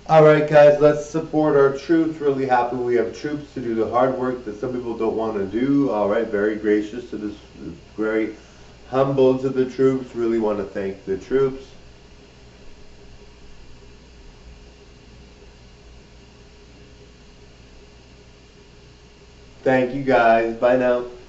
Alright guys, let's support our troops. Really happy we have troops to do the hard work that some people don't want to do. Alright, very gracious to this, very humble to the troops. Really want to thank the troops. Thank you guys. Bye now.